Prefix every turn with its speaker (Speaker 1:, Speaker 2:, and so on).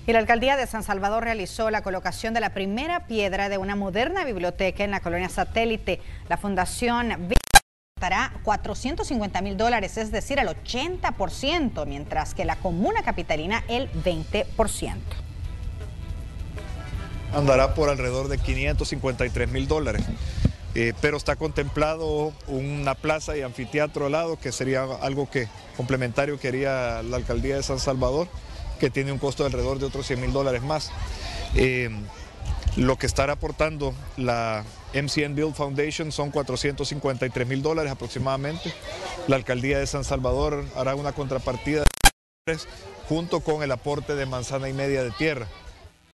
Speaker 1: Y la alcaldía de San Salvador realizó la colocación de la primera piedra de una moderna biblioteca en la colonia Satélite. La fundación costará $450.000, es decir, el 80%, mientras que la comuna capitalina el 20%.
Speaker 2: Andará por alrededor de $553.000. Pero está contemplado una plaza y anfiteatro al lado, que sería algo complementario que haría la alcaldía de San Salvador, que tiene un costo de alrededor de otros $100.000 más. Lo que estará aportando la MCN Build Foundation son $453.000 aproximadamente. La alcaldía de San Salvador hará una contrapartida junto con el aporte de manzana y media de tierra.